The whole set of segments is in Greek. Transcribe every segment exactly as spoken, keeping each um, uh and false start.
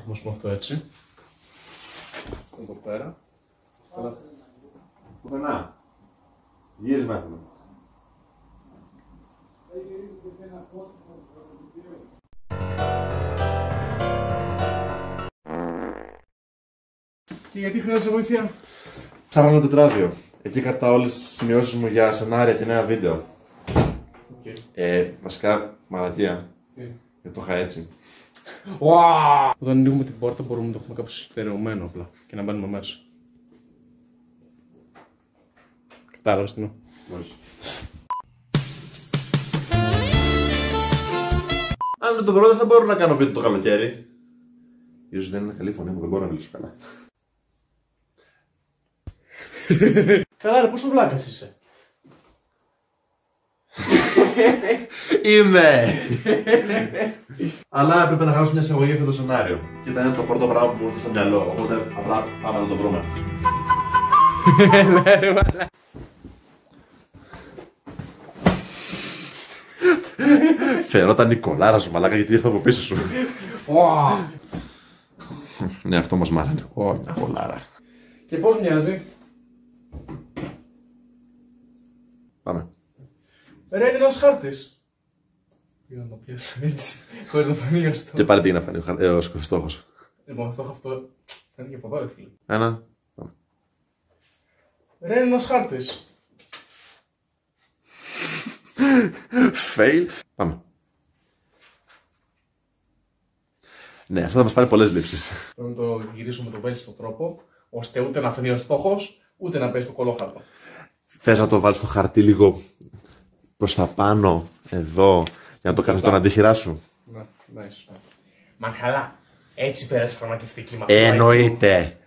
Όμως με αυτό έτσι. Εδώ πέρα. Πουθενά. Γύρισμα έχουμε. Και γιατί χρειάζεται βοήθεια? Ψάχνω ένα τετράδιο. Εκεί κρατάω όλες τις σημειώσεις μου για σενάρια και νέα βίντεο. Okay. Ε, βασικά, μαλακία. Τι? Γιατί το είχα έτσι. Wow! Όταν ανοίγουμε την πόρτα μπορούμε να το έχουμε κάπως στερεωμένο απλά και να μπαίνουμε μέσα. Κατάλαβες τι εννοώ? Όχι. Αν δεν το βρω δεν θα μπορώ να κάνω βίντεο το καλοκαίρι. Ίσως δεν είναι καλή φωνή μου, δεν μπορώ να μιλήσω καλά. Καλά ρε, πόσο βλάκας είσαι? Είμαι! Αλλά έπρεπε να γράψω μια εισαγωγή αυτό το σενάριο. Και ήταν το πρώτο πράγμα που μου ήρθε στο μυαλό. Οπότε απλά πάμε να το βρούμε. Φαινόταν η κολάρα σου, μαλάκα, γιατί ήρθα από πίσω σου. Ναι, αυτό μας μάρανε. Ω, μια κολάρα. Και πώς μοιάζει? Πάμε. Ρε, είναι ένας χάρτης. Για να το πιάσω έτσι, χωρίς να φανεί γαστό. Και πάλι τι είναι να φανεί ο, χαρ... ε, ο στόχος. Λοιπόν, αυτό, αυτό φαίνεται και από εδώ, ρε φίλε. Ένα. Πάμε. Ρε, είναι ένας χάρτης. Fail. Πάμε. Ναι, αυτό θα μας πάρει πολλές λήψεις. Πρέπει να το γυρίσουμε το βέλτιστο τρόπο, ώστε ούτε να φανεί ο στόχος, ούτε να πέσει το κολόχαρτο. Θες να το βάλεις στο χαρτί λίγο προς τα πάνω, εδώ, για να το κάνεις τον αντίχειρά σου? Ναι, nice. Μα καλά, έτσι πέρασε φαρμακευτική μας. Εννοείται.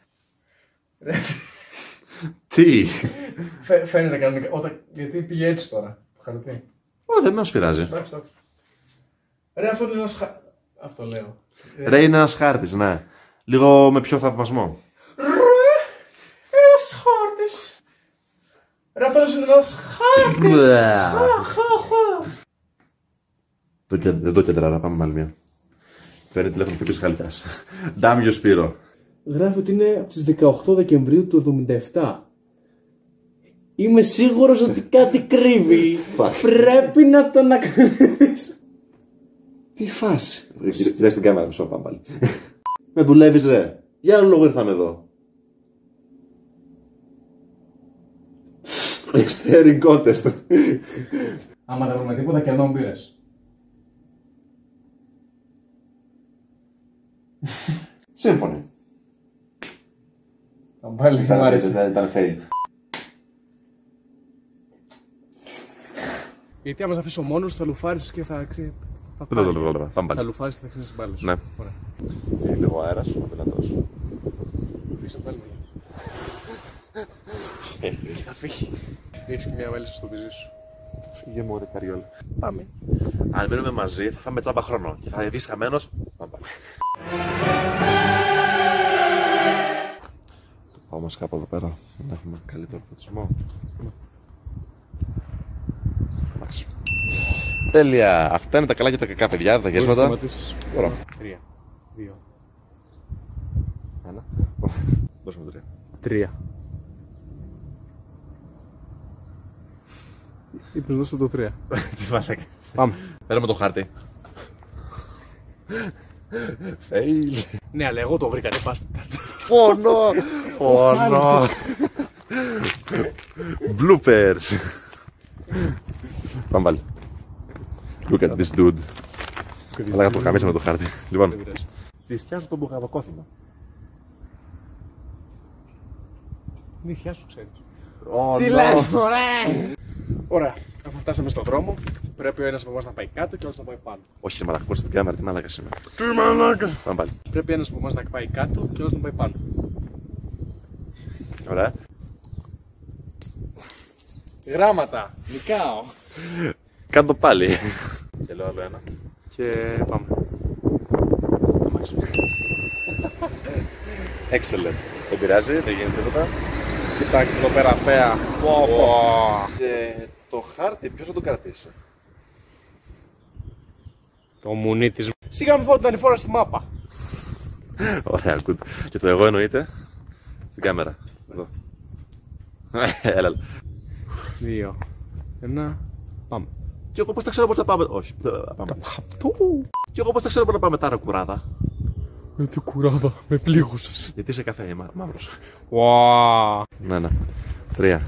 Τι? Φαι, φαίνεται κανονικά, όταν, γιατί πήγε έτσι τώρα, το χαρτί. Ω, δεν μας πειράζει. Εντάξει, εντάξει. Ρε, αυτό είναι ένας χα... Αυτό λέω. Ρε, είναι ένας χάρτης, ναι. Λίγο με πιο θαυμασμό. Ρε, ένας χάρτης. Ρε, αυτός είναι ένας χάρτης. Χα, χα, χα. Δεν το κεντράρα, πάμε με άλλη μία. Παίρνει τηλέφωνο και πεις χαλιτάς. Ντάμιο Σπύρο. Γράφει ότι είναι από τις δεκαοκτώ Δεκεμβρίου του εβδομήντα επτά. Είμαι σίγουρος ότι κάτι κρύβει. Πρέπει να το ανακαλύψω. Τι φάση. Κοιτάξτε την κάμερα, μισό πάμε πάλι. Με δουλεύεις ρε. Για άλλο λόγο ήρθαμε εδώ. Exterior contest. Άμα δεν βρούμε τίποτα και ενώ μπήρες. Σύμφωνοι. Θα πάλι δεν μ' άρεσε. Ήταν fail. Γιατί άμα σε αφήσω μόνος θα λουφάρεις και θα ξε... θα Πάμε λουφάρεις και θα ξύνεις τις μπάλες. Ναι. Φύγει λίγο αέρας, ο δυνατός. Φύγει πάλι μου. Και θα φύγει. Έχεις και μια βέλισσα στο βυζί σου. Φύγε μου ρε καριόλα. Πάμε. Αν μείνουμε μαζί θα φάμε τσάμπα χρόνο και θα βγεις χαμένος. Πάμε πάλι. Το πάω μας κάπου εδώ πέρα να έχουμε καλύτερο φωτισμό. Εντάξει. Τέλεια. Αυτά είναι τα καλά και τα κακά, παιδιά. Τα γεύματα. Ωραία. Τρία. Δύο. Ένα. Δώσουμε τρία. Τρία. Είπες δώσω το τρία. Τι μαλάκες. Πάμε. Παίρνουμε το χάρτη. Fail. Ναι, αλλά εγώ το βρήκα, δεν πας. Πόνο. Πόνο. Bloopers. Πάμε πάλι. Look at this dude. Αλλά το χαμίσαμε το χάρτη. Λοιπόν, θυσιάζω τον μπουγαδοκόθημα. Είναι η χιά σου, ξέρεις. Τι λες, ωραία! Ωραία, αφού φτάσαμε στον δρόμο, πρέπει ο ένας από εμάς να πάει κάτω και ο άλλος να πάει πάνω. Όχι, μαλάκα, πώς την κάμερα, τι μαλάκας είμαι. Τι μαλάκας! Πάμε πάλι. Πρέπει ένας από εμάς να πάει κάτω και ο άλλος να πάει πάνω. Ωραία. Γράμματα, νικάω. Κάντο πάλι. Και λέω άλλο ένα. Και πάμε. Excellent. Δεν πειράζει, δεν γίνεται τίποτα. Κοιτάξτε εδώ πέρα θέα. Και το χάρτη ποιος θα το κρατήσει? Το μουνί της. Σιγά μου φάω την ανηφόρα στη μάπα. Ωραία, good. Και το εγώ εννοείται στην κάμερα. Εδώ. Έλα. Δύο. Ένα. Πάμε. Και εγώ πώς τα ξέρω πώς θα πάμε. Όχι. Πάμε. Και εγώ πώς τα ξέρω πώς να πάμε τώρα, κουράδα. Με την κουράδα, με πλήγωσες. Γιατί είσαι καφέ, μα, μαύρος. Wow. Ναι, ναι. Τρία.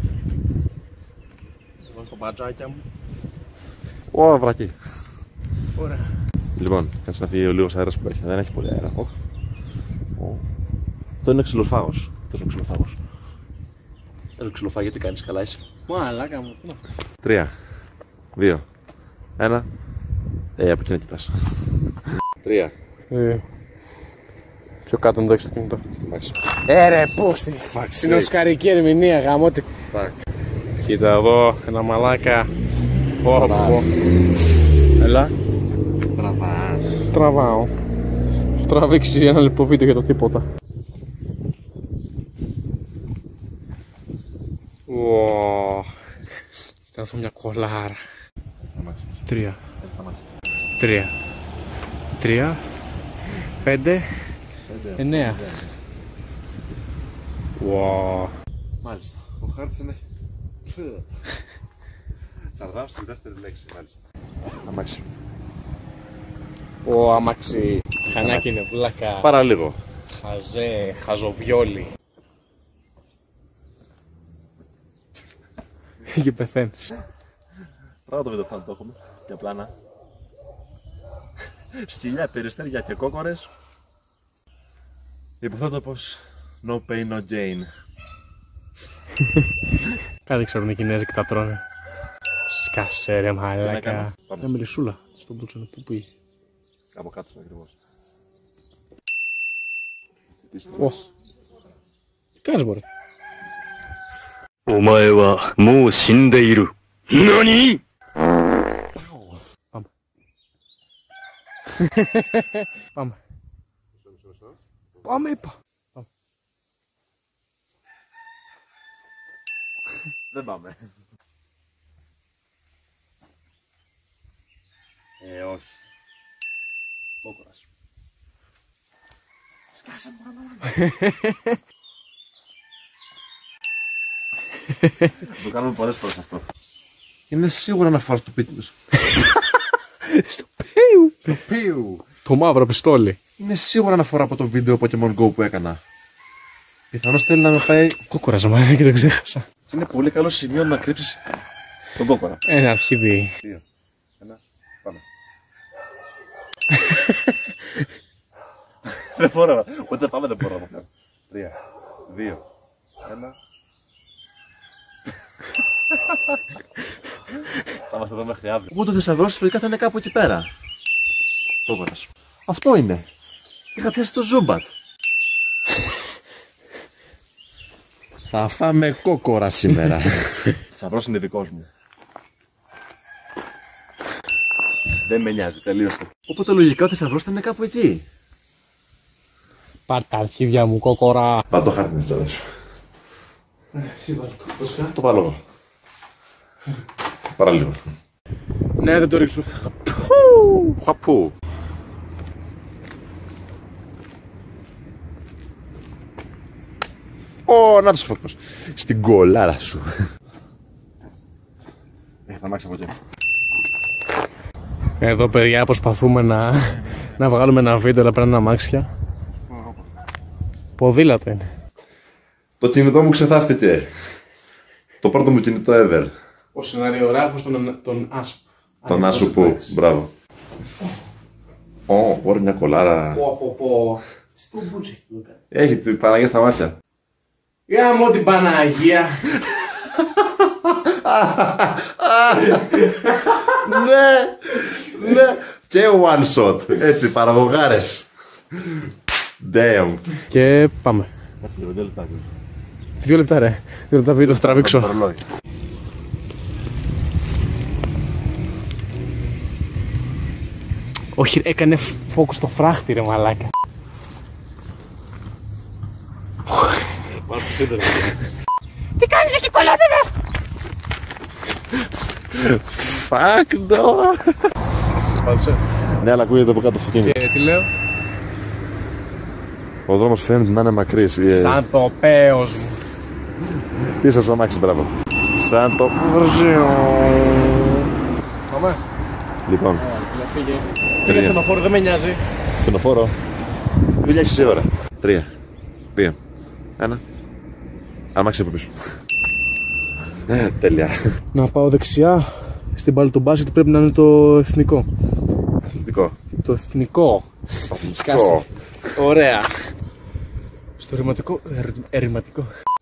Εγώ στο μπατζάκια μου. Ω, βρακί. Ωραία. Λοιπόν, κάτσε να φύγει ο λίγος αέρας που έχει. Δεν έχει πολύ αέρα. Oh. Oh. Αυτό είναι ξυλοφάγος. Αυτός είναι ο ξυλοφάγος. Ένα ξυλοφάγο, τι κάνεις, καλά είσαι. Μαλάκα μου, τι να φέρεις. Τρία. Δύο. Ένα. Ε, από εκεί να κοιτάς. Τρία. Ε, πιο κάτω να το έχεις το κινητό. Εντάξει. Ε ρε, πώς τη. Στην οσκαρική ερμηνεία, γαμώτη. Κοίτα εδώ, ένα μαλάκα. Πω, πω. Έλα. Τραβάς. Τραβάω. Σου τραβήξει ένα λεπτό βίντεο για το τίποτα. Wow. Ήταν αυτό μια κολάρα. Τρία. Τρία. Τρία. Πέντε. Εννέα. Wow. Μάλιστα. Ο χάρτης είναι. Σαρδάμ στη δεύτερη λέξη, μάλιστα. Αμάξι. Ω, αμάξι. Χανάκι είναι βλάκα. Παραλίγο. Χαζέ, χαζοβιόλι. Και πεθαίνεις. Πράγμα το βίντεο αυτό να το έχουμε. Για πλάνα. Σκυλιά, περιστέρια και κόκορες. Υποθέτω πως no pain, no gain. Κάτι ξέρουν οι Κινέζοι και τα τρώνε. Σκάσε ρε μαλάκα. Πάμε. Μια μελισσούλα στον μπούτσο, πού πήγε. Από κάτω είναι ακριβώς. Ω. Τι κάνεις μωρέ. お前はもう死んでいる。何? Πάμε. Πάμε. Πάμε είπα. Πάμε. Δεν πάμε. Ε, όχι. Κόκορας. Σκάσε μόνο. Το κάνουμε πολλές φορές αυτό. Είναι σίγουρα να φάρω το πίτι τους. Στο πέου. Στο πίου. Το μαύρο πιστόλι. Είναι σίγουρα να φορά από το βίντεο Pokemon Go που έκανα. Πιθανώς θέλει να με πάει. Κόκορας μάλλον και το ξέχασα. Είναι πολύ καλό σημείο να κρύψεις τον κόκορα. Ένα αρχίδι. Δύο. Ένα. Πάμε. Δεν μπορώ. Ούτε πάμε δεν μπορώ να το κάνω. Τρία. Δύο. Ένα. Θα είμαστε εδώ μέχρι αύριο. Οπότε ο θησαυρός λογικά θα είναι κάπου εκεί πέρα. Κόκορας. Αυτό είναι. Είχα πιάσει το Ζούμπατ. Θα φάμε κόκορα σήμερα. Θησαυρός είναι δικός μου. Δεν με νοιάζει, τελείωσε. Οπότε λογικά ο θησαυρός θα είναι κάπου εκεί. Πάρ' τα αρχίδια μου κόκορα. Πάρ' το χάρτη με τις ώρες σου. Εσύ βάλω το κόσκα. Το βάλω εγώ. Παραλίγο. Ναι, δεν το ρίξω. Χαπού. Ω, να το φωτός. Στην κολάρα σου. Ε, θα μάξει από εκεί. Εδώ παιδιά προσπαθούμε να, να βγάλουμε ένα βίντεο αλλά πέραν αμάξια. Ποδήλατο είναι. Το κινητό μου ξεθάφτηκε. Το πρώτο μου κινητό ever. Ο σεναριογράφος των, των Ασπ. Τον Άσου που, μπράβο. Ω, μπορεί μια κολάρα. Πω πω πω. Στο μπούτσι. Έχει την Παναγία στα μάτια. Γάμω την Παναγία. Ναι, ναι. Και one shot. Έτσι, παραγωγάρες. Damn. Και πάμε. Κάτσε λίγο, δύο λεπτά. Δύο λεπτά ρε. Δύο λεπτά βίντεο θα τραβήξω. Όχι, έκανε focus στο φράχτη ρε μαλάκα. Βάλω το σύντερο. Τι κάνεις εκεί κολόπεδα? Fuck no. Πάτσε. Ναι, αλλά ακούγεται από κάτω αυτοκίνητο. Και τι λέω? Ο δρόμος φαίνεται να είναι μακρύς. Σαν το πέος μου. Πίσω στο αμάξι, μπράβο. Σαν το βρζιό. Πάμε. Λοιπόν. Φύγε. Φύγε στενοφόρο, δεν με νοιάζει. Στενοφόρο. Δουλειά είσαι ώρα. Τρία. Δύο. Ένα. Αμάξι από πίσω. Τέλεια. Να πάω δεξιά στην μπάλα του μπάσκετ, πρέπει να είναι το εθνικό. Αθλητικό. Το εθνικό. Σκάσε. Ωραία. Στο ρηματικό. Ερηματικό.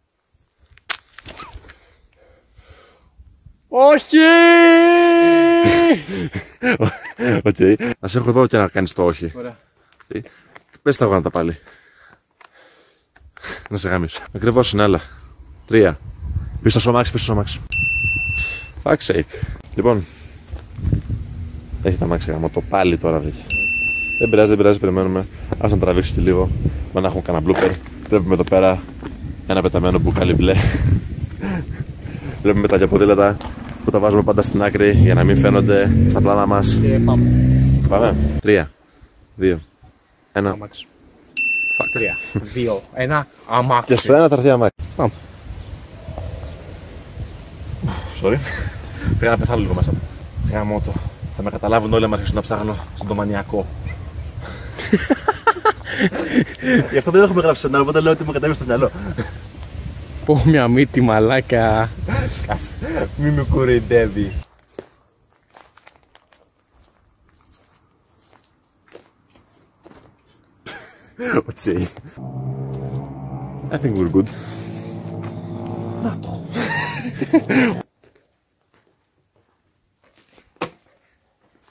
Όχι! Οκ. Να σε έχω εδώ και να κάνεις το όχι. Ωραία. Πες τα γόνατα πάλι. Να σε γαμίσω. Ακριβώς είναι, άλλα. Τρία. Πίσω στο αμάξι, πίσω στο αμάξι. Fuck's sake. Λοιπόν. Έχει τα αμάξι γάμο το πάλι τώρα, βρήκε. Δεν πειράζει, δεν πειράζει, περιμένουμε. Ας να τραβήξει και λίγο. Μα να έχουμε κανένα blooper. Βλέπουμε εδώ πέρα ένα πεταμένο μπουκάλι μπλε. Βλέπουμε τα ποδήλατα που τα βάζουμε πάντα στην άκρη για να μην φαίνονται στα πλάνα μας. Και πάμε. Πάμε. Τρία. Δύο. Ένα. Αμάξι. Τρία. Δύο. Ένα. Αμάξι. Και στο ένα θα έρθει αμάξι. Πάμε. Sorry. Πήγα να πεθάνω λίγο μέσα. Γάμο το. Θα με καταλάβουν όλοι άμα αρχίσουν να ψάχνω στον το μανιακό. Γι' αυτό δεν έχουμε γράψει σενάριο, οπότε λέω ότι μου κατέβει στο μυαλό. Πω μια μύτη μαλάκα. Σκάσε. Μη με κοροϊδεύει. Οτσί. I think we're good. Να το.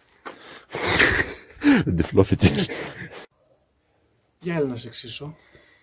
Δεν τυφλώθηκες. Τι άλλο να σε εξήσω.